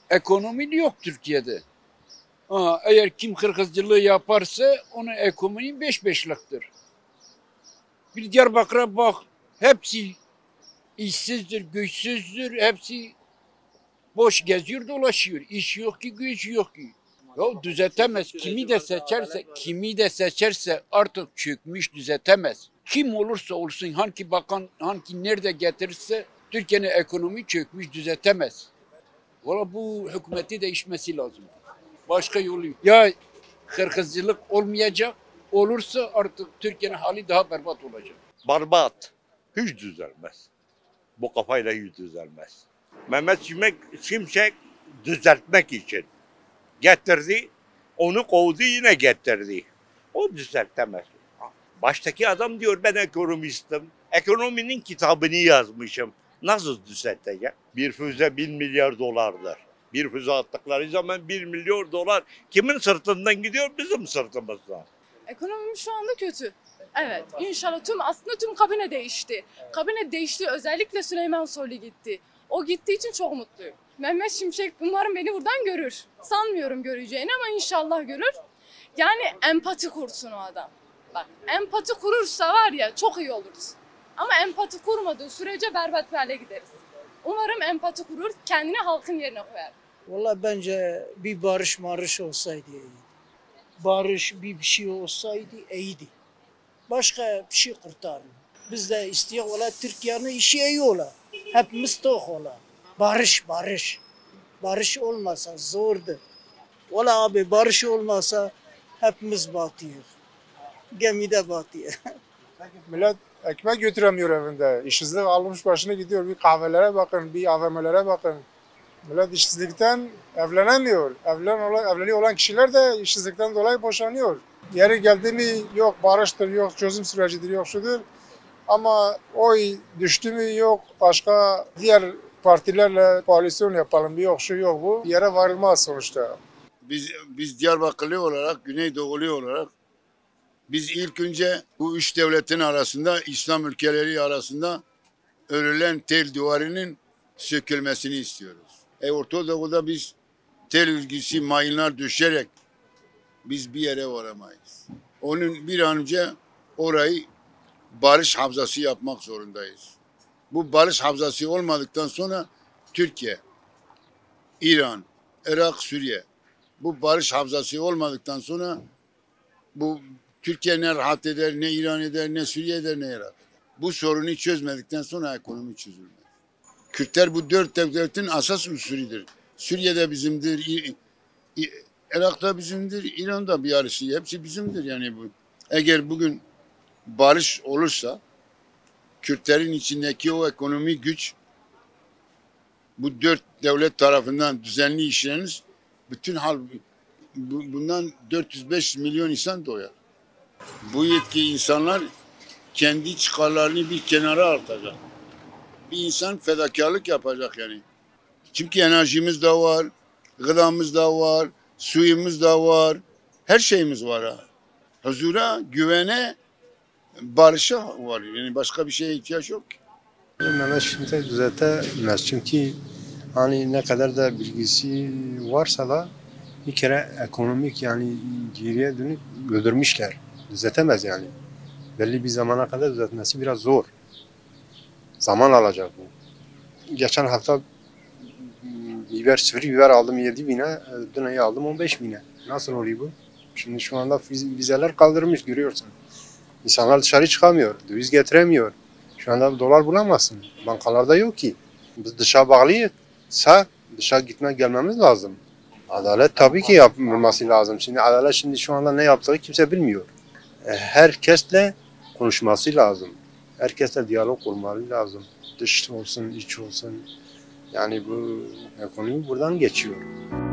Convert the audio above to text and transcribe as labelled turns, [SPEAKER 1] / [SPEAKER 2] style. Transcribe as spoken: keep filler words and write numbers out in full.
[SPEAKER 1] Ekonomi yok Türkiye'de. Ha, eğer kim hırkızcılığı yaparsa onun ekonomi beş beşliktir. Bir Diyarbakır'a bak, hepsi işsizdir, güçsüzdür, hepsi boş geziyor dolaşıyor. İş yok ki, güç yok ki. Ya düzeltemez. Kimi de seçerse, kimi de seçerse artık çökmüş düzeltemez. Kim olursa olsun, hangi bakan, hangi nerede getirirse Türkiye'nin ekonomi çökmüş düzeltemez. Valla bu hükümeti değişmesi lazım. Başka yolu yok. Ya hırkızcılık olmayacak, olursa artık Türkiye'nin hali daha berbat olacak.
[SPEAKER 2] Berbat. Hiç düzelmez. Bu kafayla hiç düzelmez. Mehmet Şimşek, Şimşek düzeltmek için getirdi. Onu kovdu yine getirdi. O düzeltemez. Baştaki adam diyor ben ekonomistim. Ekonominin kitabını yazmışım. Nasıl düzeltecek? Bir füze bin milyar dolardır. Bir füze attıkları zaman bir milyar dolar kimin sırtından gidiyor? Bizim sırtımızdan.
[SPEAKER 3] Ekonomim şu anda kötü. Evet, inşallah tüm aslında tüm kabine değişti. Kabine değişti, özellikle Süleyman Soylu gitti. O gittiği için çok mutluyum. Mehmet Şimşek umarım beni buradan görür. Sanmıyorum göreceğini ama inşallah görür. Yani empati kursun o adam. Bak, empati kurursa var ya çok iyi oluruz. Ama empati kurmadığı sürece berbat bir hale gideriz. Umarım empati kurur, kendini halkın yerine koyar.
[SPEAKER 4] Valla bence bir barış marış olsaydı iyiydi. Barış bir bir şey olsaydı iyiydi. Başka bir şey kurtarır. Biz de istiyor ola Türkiye'nin işi iyi ola. Hepimiz tok ola. Barış barış. Barış olmasa zordur. Ola abi barış olmasa hepimiz batıyor. Gemide batıyor.
[SPEAKER 5] Millet ekmek götüremiyor evinde. İşsizlik almış başını gidiyor. Bir kahvelere bakın, bir A V M'lere bakın. Millet işsizlikten evlenemiyor. Evlen olan, evliliği olan kişiler de işsizlikten dolayı boşanıyor. Yeri geldi mi yok barıştır, yok çözüm sürecidir, yok şudur. Ama oy düştü mü yok başka diğer partilerle koalisyon yapalım. Bir yok şu yok bu. Yere varılmaz sonuçta.
[SPEAKER 6] Biz biz Diyarbakırlı olarak, Güneydoğulu olarak biz ilk önce bu üç devletin arasında, İslam ülkeleri arasında örülen tel duvarının sökülmesini istiyoruz. E Orta Doğu'da biz tel örgüsü mayınlar düşerek biz bir yere varamayız. Onun bir an önce orayı barış havzası yapmak zorundayız. Bu barış havzası olmadıktan sonra Türkiye, İran, Irak, Suriye bu barış havzası olmadıktan sonra bu Türkiye ne rahat eder, ne İran eder, ne Suriye eder, ne Irak eder. Bu sorunu çözmedikten sonra ekonomi çözülmez. Kürtler bu dört devletin asas unsurudur. Suriye'de bizimdir, Irak'ta bizimdir, İran'da bir yarısı. Hepsi bizimdir yani bu. Eğer bugün barış olursa Kürtlerin içindeki o ekonomi güç bu dört devlet tarafından düzenli işlenir. Bütün hal bundan dört yüz beş milyon insan doyar. Bu yetki insanlar kendi çıkarlarını bir kenara atacak. Bir insan fedakarlık yapacak yani. Çünkü enerjimiz de var, gıdamız da var, suyumuz da var, her şeyimiz var ha. Huzura, güvene, barışa var. Yani başka bir şeye ihtiyaç yok ki.
[SPEAKER 7] Mehmet Şimşek düzeltemez çünkü hani ne kadar da bilgisi varsa da bir kere ekonomik yani geriye dönük öldürmüşler. Düzeltemez yani. Belli bir zamana kadar düzeltmesi biraz zor. Zaman alacak bu. Geçen hafta biber, sıfır biber aldım yedi bine, döneyi aldım on beş bine. Nasıl oluyor bu? Şimdi şu anda vizeler kaldırılmış görüyorsun. İnsanlar dışarı çıkamıyor, döviz getiremiyor. Şu anda dolar bulamazsın. Bankalarda yok ki. Biz dışa bağlıysa dışa gitmek gelmemiz lazım. Adalet tabii ki yapılması lazım. Şimdi adalet şimdi şu anda ne yaptığı kimse bilmiyor. Herkesle konuşması lazım. Herkesle diyalog kurmaları lazım. Dış olsun, iç olsun. Yani bu ekonomi buradan geçiyor.